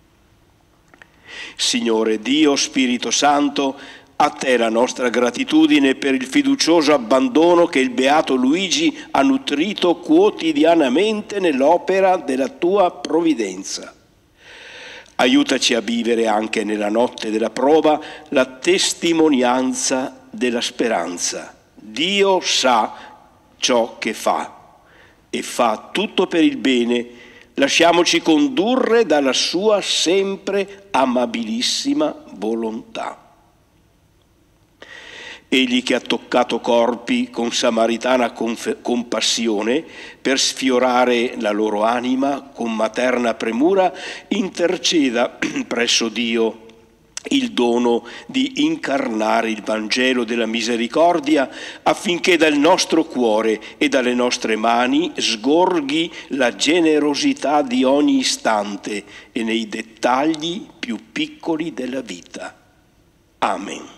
Signore Dio, Spirito Santo, a Te la nostra gratitudine per il fiducioso abbandono che il Beato Luigi ha nutrito quotidianamente nell'opera della Tua provvidenza. Aiutaci a vivere anche nella notte della prova la testimonianza della speranza. Dio sa ciò che fa e fa tutto per il bene. Lasciamoci condurre dalla sua sempre amabilissima volontà. Egli che ha toccato corpi con samaritana compassione per sfiorare la loro anima con materna premura, interceda presso Dio il dono di incarnare il Vangelo della misericordia affinché dal nostro cuore e dalle nostre mani sgorghi la generosità di ogni istante e nei dettagli più piccoli della vita. Amen.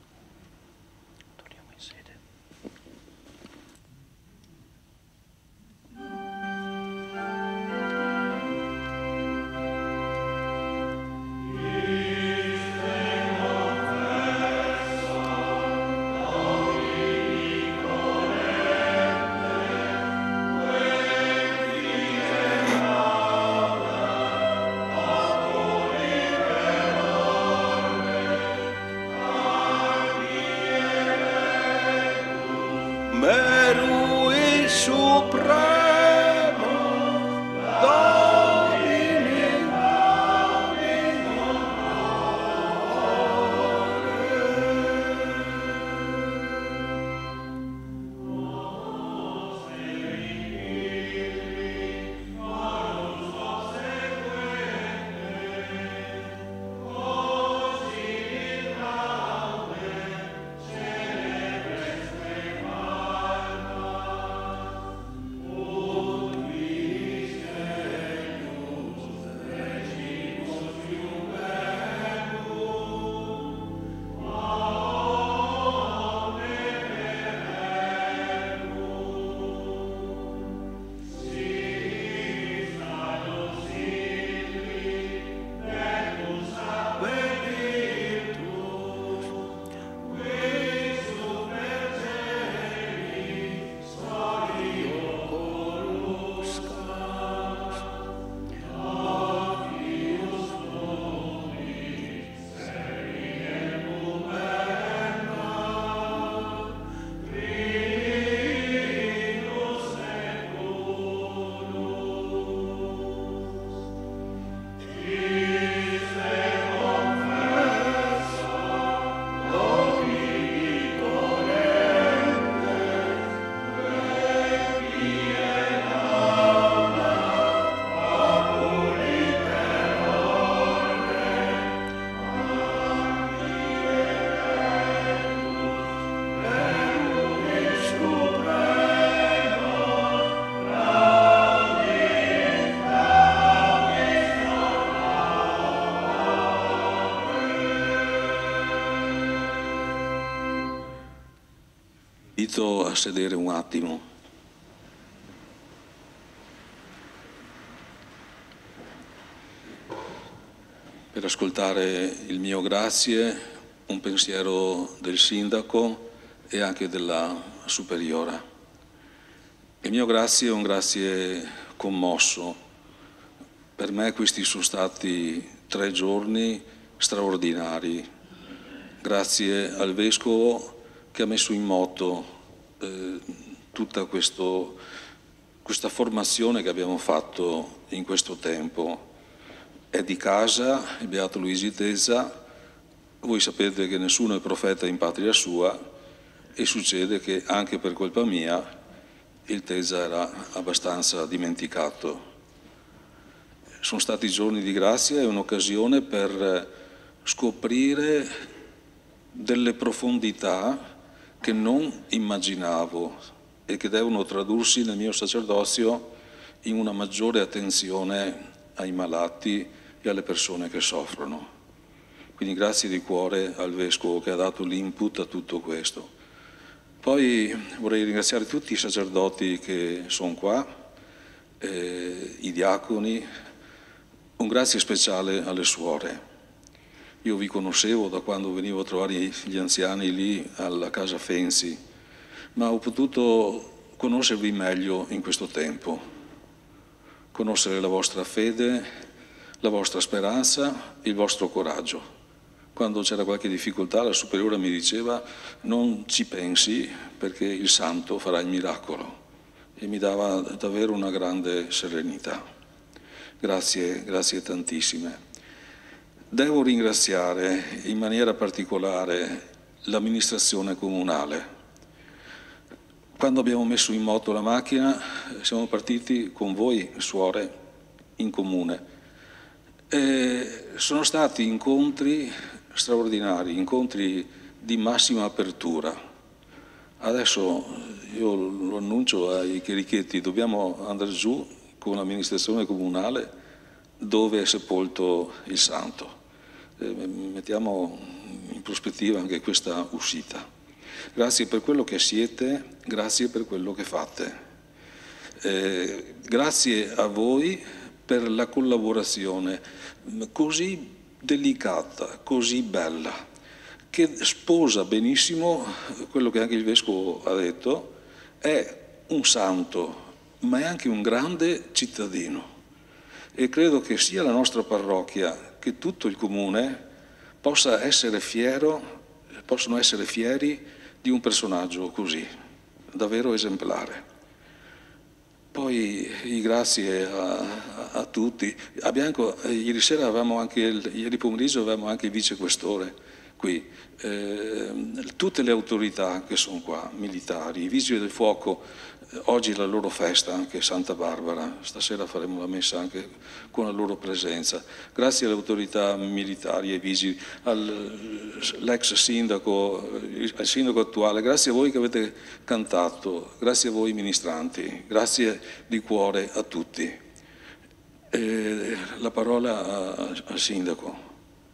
Invito a sedere un attimo. Per ascoltare il mio grazie, un pensiero del sindaco e anche della superiora. Il mio grazie è un grazie commosso. Per me questi sono stati tre giorni straordinari. Grazie al Vescovo che ha messo in moto eh, tutta questo, questa formazione che abbiamo fatto in questo tempo. È di casa, il Beato Luigi Tezza. Voi sapete che nessuno è profeta in patria sua e succede che anche per colpa mia il Tezza era abbastanza dimenticato. Sono stati giorni di grazia e un'occasione per scoprire delle profondità che non immaginavo e che devono tradursi nel mio sacerdozio in una maggiore attenzione ai malati e alle persone che soffrono. Quindi grazie di cuore al Vescovo che ha dato l'input a tutto questo. Poi vorrei ringraziare tutti i sacerdoti che sono qua, eh, i diaconi, un grazie speciale alle suore. Io vi conoscevo da quando venivo a trovare gli anziani lì alla casa Fenzi, ma ho potuto conoscervi meglio in questo tempo, conoscere la vostra fede, la vostra speranza, il vostro coraggio. Quando c'era qualche difficoltà la superiore mi diceva non ci pensi perché il santo farà il miracolo e mi dava davvero una grande serenità. Grazie, grazie tantissime. Devo ringraziare in maniera particolare l'amministrazione comunale. Quando abbiamo messo in moto la macchina siamo partiti con voi, suore, in comune. E sono stati incontri straordinari, incontri di massima apertura. Adesso io lo annuncio ai chierichetti, dobbiamo andare giù con l'amministrazione comunale dove è sepolto il santo. Eh, mettiamo in prospettiva anche questa uscita. Grazie per quello che siete, grazie per quello che fate. Eh, grazie a voi per la collaborazione così delicata, così bella, che sposa benissimo quello che anche il Vescovo ha detto, è un santo, ma è anche un grande cittadino. E credo che sia la nostra parrocchia che tutto il Comune possa essere fiero, possono essere fieri di un personaggio così, davvero esemplare. Poi grazie a, a, a tutti. A Bianco, eh, ieri sera avevamo anche, il, ieri pomeriggio avevamo anche il vicequestore qui. Eh, tutte le autorità che sono qua, militari, i vigili del fuoco, eh, oggi è la loro festa, anche Santa Barbara, stasera faremo la messa anche con la loro presenza. Grazie alle autorità militari e vigili, all'ex sindaco, al sindaco attuale, grazie a voi che avete cantato, grazie a voi ministranti, grazie di cuore a tutti. E la parola al sindaco.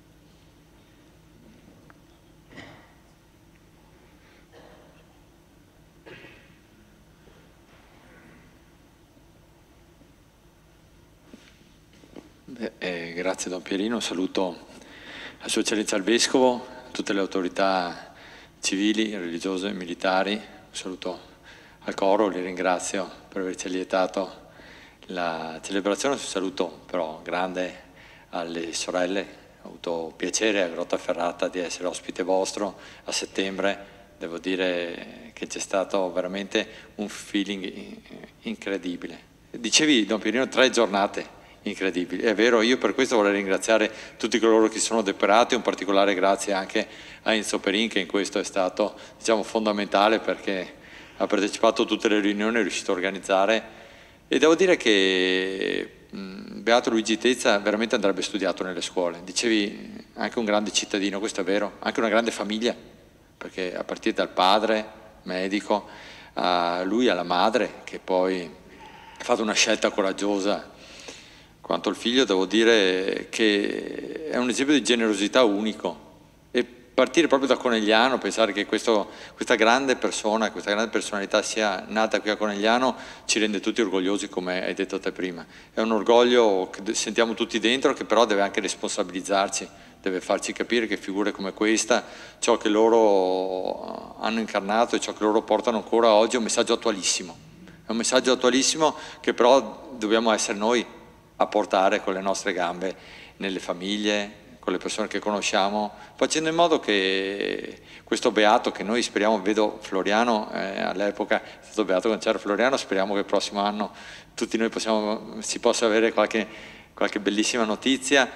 Eh, grazie Don Pierino, un saluto a Sua Eccellenza il Vescovo, a tutte le autorità civili, religiose e militari, un saluto al coro, li ringrazio per averci allietato la celebrazione, un saluto però grande alle sorelle, ho avuto piacere a Grottaferrata di essere ospite vostro a settembre, devo dire che c'è stato veramente un feeling incredibile. Dicevi Don Pierino tre giornate incredibili, è vero, io per questo vorrei ringraziare tutti coloro che sono adoperati, un particolare grazie anche a Enzo Perin che in questo è stato diciamo fondamentale perché ha partecipato a tutte le riunioni, è riuscito a organizzare e devo dire che mh, Beato Luigi Tezza veramente andrebbe studiato nelle scuole, dicevi anche un grande cittadino, questo è vero, anche una grande famiglia perché a partire dal padre medico a lui, alla madre che poi ha fatto una scelta coraggiosa. Quanto al figlio devo dire che è un esempio di generosità unico e partire proprio da Conegliano, pensare che questo, questa grande persona, questa grande personalità sia nata qui a Conegliano ci rende tutti orgogliosi come hai detto te prima. È un orgoglio che sentiamo tutti dentro che però deve anche responsabilizzarci, deve farci capire che figure come questa, ciò che loro hanno incarnato e ciò che loro portano ancora oggi è un messaggio attualissimo. È un messaggio attualissimo che però dobbiamo essere noi a portare con le nostre gambe nelle famiglie, con le persone che conosciamo, facendo in modo che questo beato che noi speriamo, vedo Floriano, eh, all'epoca è stato beato quando c'era Floriano, speriamo che il prossimo anno tutti noi possiamo, si possa avere qualche, qualche bellissima notizia,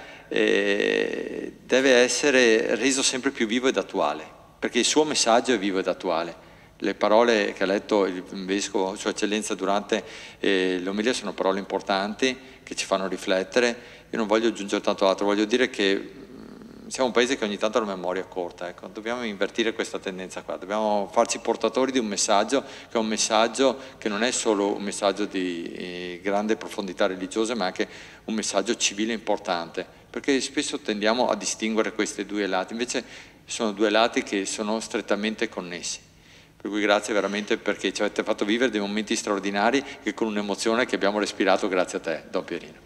eh, deve essere reso sempre più vivo ed attuale, perché il suo messaggio è vivo ed attuale. Le parole che ha letto il Vescovo, Sua Eccellenza, durante eh, l'omelia sono parole importanti che ci fanno riflettere. Io non voglio aggiungere tanto altro, voglio dire che mh, siamo un paese che ogni tanto ha la memoria corta, ecco. Dobbiamo invertire questa tendenza qua, dobbiamo farci portatori di un messaggio che è un messaggio che non è solo un messaggio di eh, grande profondità religiosa, ma anche un messaggio civile importante, perché spesso tendiamo a distinguere questi due lati, invece sono due lati che sono strettamente connessi. Per cui grazie veramente perché ci avete fatto vivere dei momenti straordinari e con un'emozione che abbiamo respirato grazie a te, Don Pierino.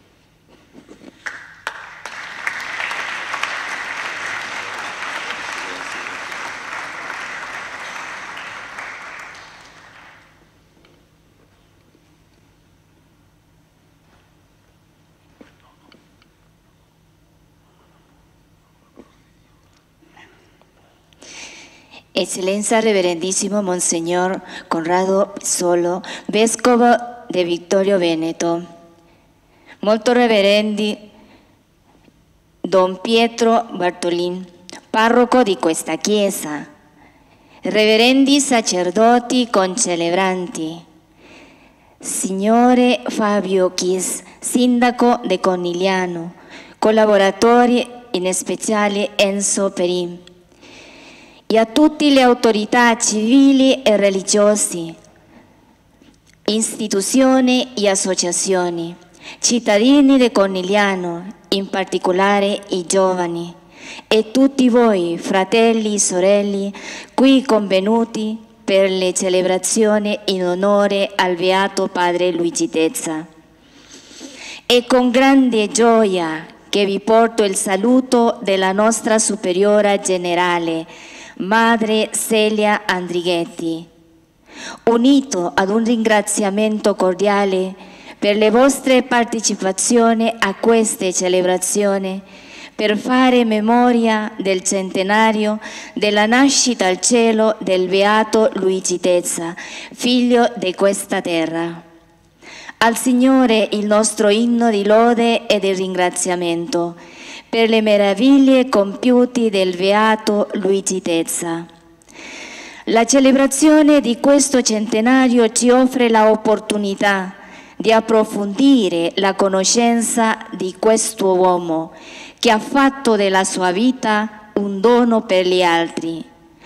Eccellenza Reverendissimo Monsignor Conrado Solo, Vescovo di Vittorio Veneto, molto reverendi Don Pietro Bartolin, parroco di questa chiesa, reverendi sacerdoti concelebranti, Signore Fabio Chis, sindaco di Conigliano, collaboratori in speciale Enzo Perin, e a tutte le autorità civili e religiose, istituzioni e associazioni, cittadini di Cornigliano, in particolare i giovani, e tutti voi, fratelli e sorelle, qui convenuti per le celebrazioni in onore al Beato Padre Luigi Tezza. È con grande gioia che vi porto il saluto della nostra Superiora Generale, Madre Celia Andrighetti, unito ad un ringraziamento cordiale per le vostre partecipazioni a queste celebrazioni, per fare memoria del centenario della nascita al cielo del Beato Luigi Tezza, figlio di questa terra. Al Signore il nostro inno di lode e di ringraziamento per le meraviglie compiute del Beato Luigi Tezza. La celebrazione di questo centenario ci offre l'opportunità di approfondire la conoscenza di questo uomo che ha fatto della sua vita un dono per gli altri,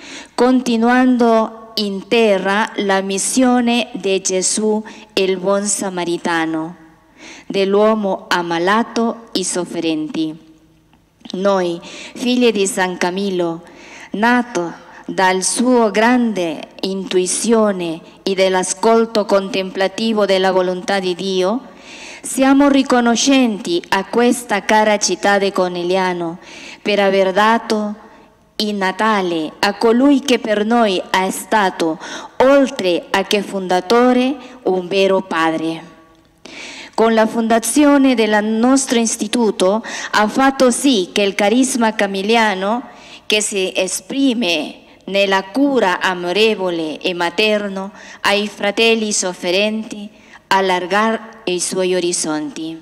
continuando in terra la missione di Gesù il buon samaritano, dell'uomo ammalato e sofferenti. Noi, figli di San Camillo, nato dal suo grande intuizione e dall'ascolto contemplativo della volontà di Dio, siamo riconoscenti a questa cara città di Cornigliano per aver dato il Natale a colui che per noi è stato, oltre a che fondatore, un vero padre. Con la fondazione del nostro istituto ha fatto sì che il carisma camilliano, che si esprime nella cura amorevole e materno ai fratelli sofferenti, allargar i suoi orizzonti.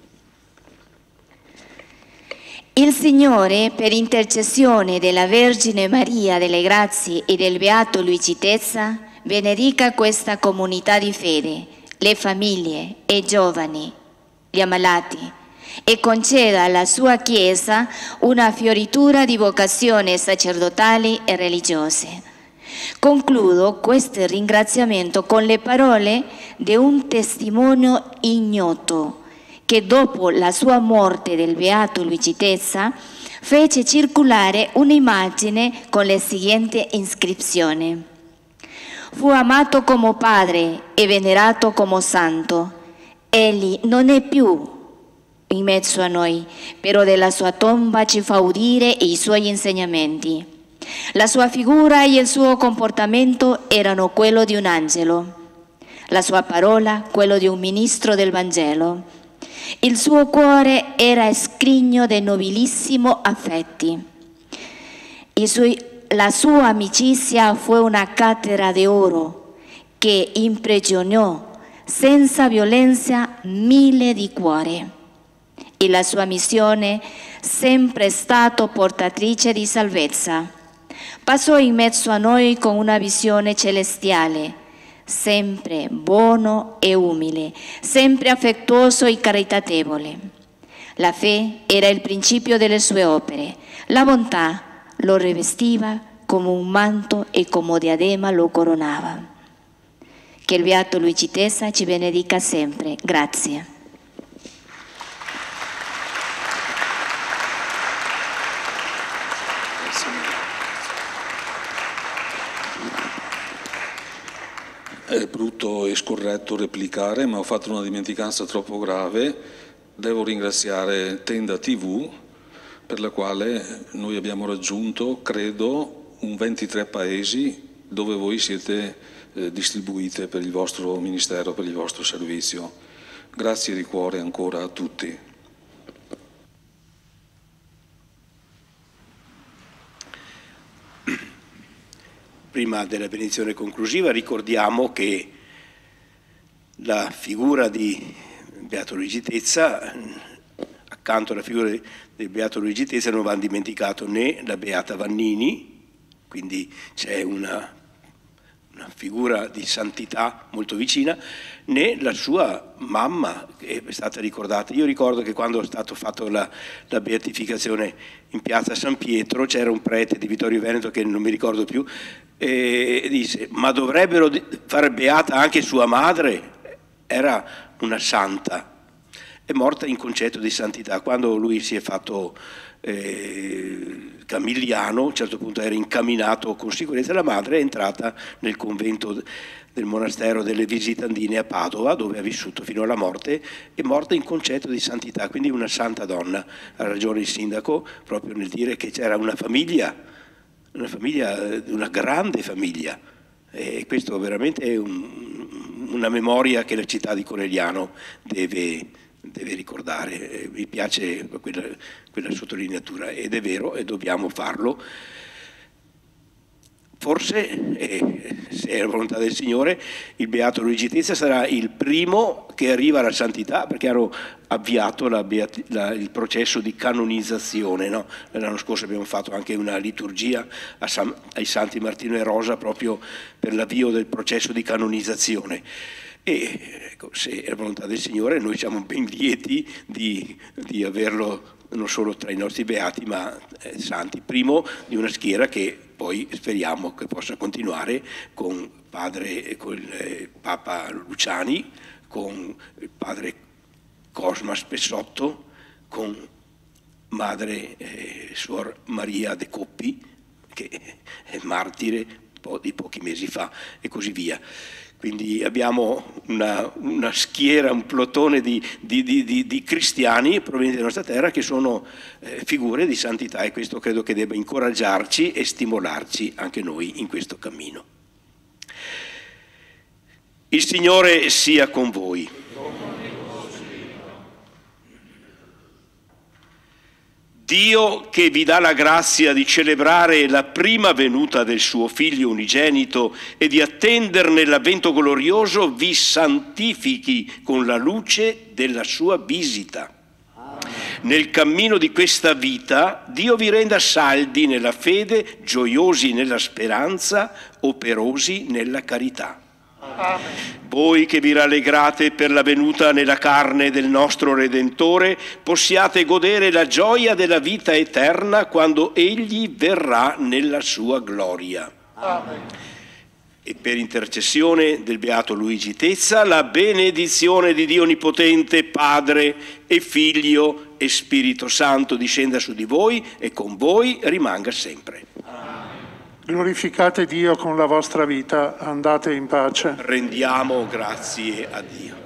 Il Signore, per intercessione della Vergine Maria delle Grazie e del Beato Luigi Tezza, benedica questa comunità di fede, le famiglie e i giovani, gli ammalati, e conceda alla sua Chiesa una fioritura di vocazioni sacerdotali e religiose. Concludo questo ringraziamento con le parole di un testimonio ignoto che dopo la sua morte del Beato Luigi Tezza fece circolare un'immagine con le seguenti iscrizioni. Fu amato come padre e venerato come santo. Egli non è più in mezzo a noi, però della sua tomba ci fa udire i suoi insegnamenti. La sua figura e il suo comportamento erano quello di un angelo, la sua parola quello di un ministro del Vangelo. Il suo cuore era scrigno di nobilissimo affetti. I suoi, la sua amicizia fu una cattedra d'oro che imprigionò senza violenza mille di cuore. E la sua missione sempre è stata portatrice di salvezza. Passò in mezzo a noi con una visione celestiale, sempre buono e umile, sempre affettuoso e caritatevole. La fede era il principio delle sue opere, la bontà lo rivestiva come un manto e come diadema lo coronava. Che il Beato Luigi Tezza ci benedica sempre. Grazie. È brutto e scorretto replicare, ma ho fatto una dimenticanza troppo grave. Devo ringraziare Tenda tivù, per la quale noi abbiamo raggiunto, credo, un ventitré paesi dove voi siete eh, distribuite per il vostro ministero, per il vostro servizio. Grazie di cuore ancora a tutti. Prima della benedizione conclusiva ricordiamo che la figura di Beato Luigi Tezza, accanto alla figura del Beato Luigi Tezza, non va dimenticato né la Beata Vannini, quindi c'è una una figura di santità molto vicina, né la sua mamma, che è stata ricordata. Io ricordo che quando è stato fatto la, la beatificazione in piazza San Pietro c'era un prete di Vittorio Veneto, che non mi ricordo più, e disse: ma dovrebbero fare beata anche sua madre? Era una santa, è morta in concetto di santità. Quando lui si è fatto eh, camilliano, a un certo punto era incamminato con sicurezza, la madre è entrata nel convento del monastero delle Visitandine a Padova, dove ha vissuto fino alla morte, è morta in concetto di santità, quindi una santa donna. Ha ragione il sindaco proprio nel dire che c'era una famiglia, una famiglia, una grande famiglia, e questo veramente è un, una memoria che la città di Conegliano deve, deve ricordare. Mi piace quella, quella sottolineatura, ed è vero, e dobbiamo farlo. Forse, eh, se è la volontà del Signore, il Beato Luigi Tezza sarà il primo che arriva alla santità, perché hanno avviato la, la, il processo di canonizzazione, no? L'anno scorso abbiamo fatto anche una liturgia a San, ai Santi Martino e Rosa proprio per l'avvio del processo di canonizzazione. E ecco, se è la volontà del Signore, noi siamo ben lieti di, di averlo non solo tra i nostri beati, ma eh, santi, primo di una schiera che poi speriamo che possa continuare con padre, con il eh, Papa Luciani, con il padre Cosma Spessotto, con madre eh, Suor Maria De Coppi, che è martire po- di pochi mesi fa, e così via. Quindi abbiamo una, una schiera, un plotone di, di, di, di, di cristiani provenienti dalla nostra terra che sono eh, figure di santità, e questo credo che debba incoraggiarci e stimolarci anche noi in questo cammino. Il Signore sia con voi. Dio, che vi dà la grazia di celebrare la prima venuta del suo Figlio unigenito e di attenderne l'avvento glorioso, vi santifichi con la luce della sua visita. Nel cammino di questa vita, Dio vi renda saldi nella fede, gioiosi nella speranza, operosi nella carità. Amen. Voi che vi rallegrate per la venuta nella carne del nostro Redentore, possiate godere la gioia della vita eterna quando Egli verrà nella sua gloria. Amen. E per intercessione del Beato Luigi Tezza, la benedizione di Dio Onnipotente, Padre e Figlio e Spirito Santo discenda su di voi e con voi rimanga sempre. Glorificate Dio con la vostra vita, andate in pace. Rendiamo grazie a Dio.